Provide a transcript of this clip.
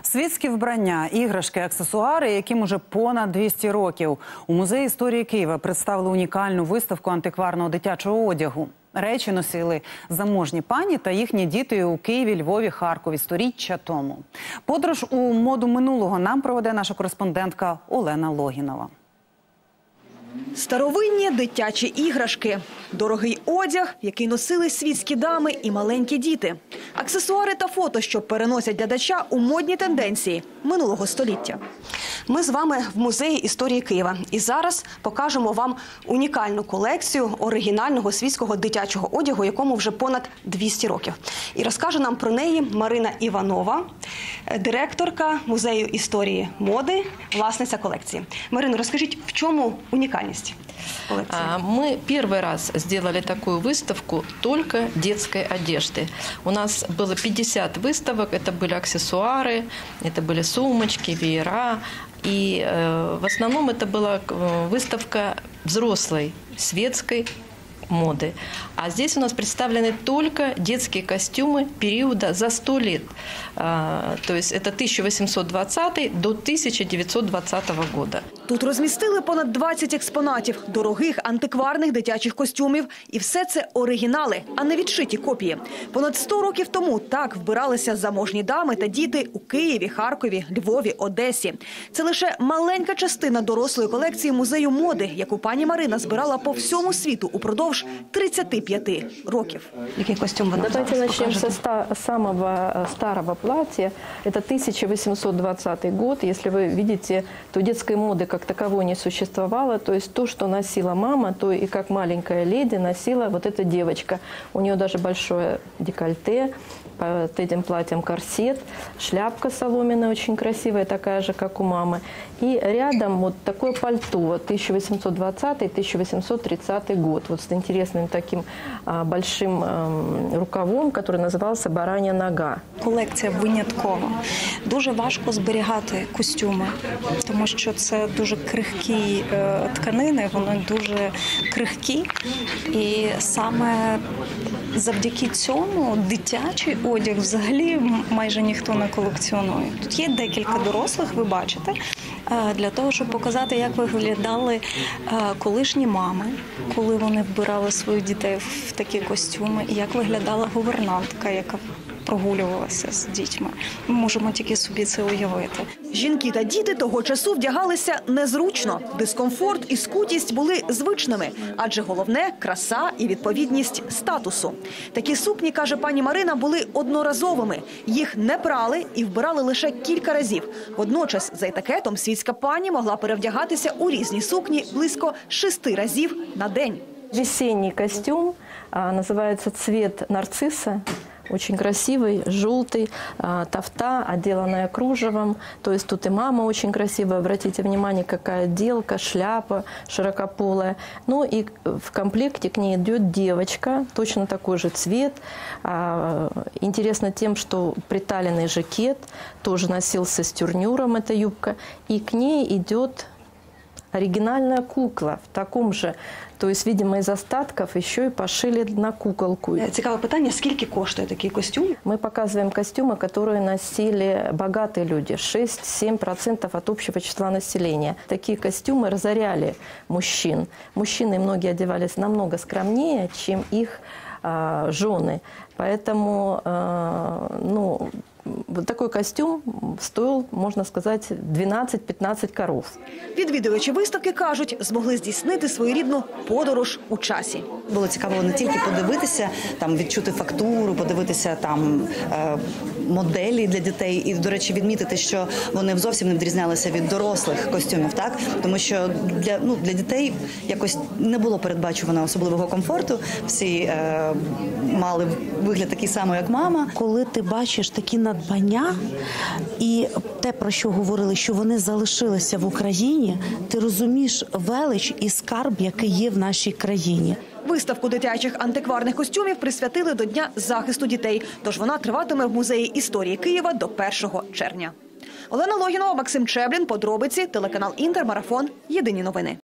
Світські вбрання, іграшки, аксесуари, яким уже понад 200 років. У Музеї історії Києва представили унікальну виставку антикварного дитячого одягу. Речі носили заможні пані та їхні діти у Києві, Львові, Харкові сторіччя тому. Подорож у моду минулого нам проведе наша кореспондентка Олена Логінова. Старовинні дитячі іграшки, дорогий одяг, який носили світські дами і маленькі діти, аксесуари та фото, що переносять глядача у модні тенденції минулого століття. Ми з вами в Музеї історії Києва і зараз покажемо вам унікальну колекцію оригінального світського дитячого одягу, якому вже понад 200 років. І розкаже нам про неї Марина Іванова, директорка Музею історії моди, власниця колекції. Марино, розкажіть, в чому унікальність коллекции? Мы первый раз сделали такую выставку только детской одежды. У нас было 50 выставок, это были аксессуары, это были сумочки, веера. И в основном это была выставка взрослой, светской моды. А здесь у нас представлены только детские костюмы периода за 100 лет. То есть это 1820 до 1920 года. Тут розмістили понад 20 експонатів, дорогих антикварних дитячих костюмів. І все це оригінали, а не відшиті копії. Понад 100 років тому так вбиралися заможні дами та діти у Києві, Харкові, Львові, Одесі. Це лише маленька частина дорослої колекції музею моди, яку пані Марина збирала по всьому світу упродовж 35 років. Який костюм вона зараз покажете? Давайте начнем с самого старого платья. Это 1820 год. Если вы видите, то детской моды как таковой не существовало. То есть то, что носила мама, то и как маленькая леди носила вот эта девочка. У нее даже большое декольте, под этим платьем корсет, шляпка соломенная очень красивая, такая же, как у мамы. И рядом вот такое пальто, 1820-1830 год, вот с интересным таким большим рукавом, который назывался «Баранья нога». Колекція виняткова. Дуже важко зберігати костюми, тому що це дуже крихкі тканини, вони дуже крихкі. І саме завдяки цьому дитячий одяг взагалі майже ніхто не колекціонує. Тут є декілька дорослих, ви бачите, для того, щоб показати, як виглядали колишні мами, коли вони вбирали своїх дітей в такі костюми, і як виглядала гувернантка, яка прогулювалася з дітьми. Ми можемо тільки собі це уявити. Жінки та діти того часу вдягалися незручно. Дискомфорт і скутість були звичними, адже головне – краса і відповідність статусу. Такі сукні, каже пані Марина, були одноразовими. Їх не прали і вбирали лише кілька разів. Водночас, за етикетом, світська пані могла перевдягатися у різні сукні близько 6 разів на день. Весенний костюм называется «Цвет нарцисса». Очень красивый, желтый, тафта, отделанная кружевом. То есть тут и мама очень красивая. Обратите внимание, какая отделка, шляпа широкополая. Ну и в комплекте к ней идет девочка, точно такой же цвет. Интересно тем, что приталенный жакет тоже носился с тюрнюром, эта юбка. И к ней идет оригинальная кукла в таком же, то есть, видимо, из остатков еще и пошили на куколку. Цікаве питання, скільки коштує такий костюм? Мы показываем костюмы, которые носили богатые люди, 6-7% от общего числа населения. Такие костюмы разоряли мужчин. Мужчины многие одевались намного скромнее, чем их жены. Поэтому, вот такой костюм стоил, можно сказать, 12-15 коров. Відвідувачі виставки кажуть, змогли здійснити своєрідну подорож у часі. Було цікаво не тільки подивитися, там відчути фактуру, подивитися там моделі для дітей і, до речі, відмітити, що вони зовсім не відрізнялися від дорослих костюмів, так? Тому що для дітей якось не було передбачувано особливого комфорту. Всі мали вигляд такий самий, як мама. Коли ти бачиш такі надбання і те, про що говорили, що вони залишилися в Україні, ти розумієш велич і скарб, який є в нашій країні. Виставку дитячих антикварних костюмів присвятили до Дня захисту дітей, тож вона триватиме в Музеї історії Києва до 1 червня. Олена Логінова, Максим Чеблін, подробиці, телеканал Інтер, Марафон, Єдині новини.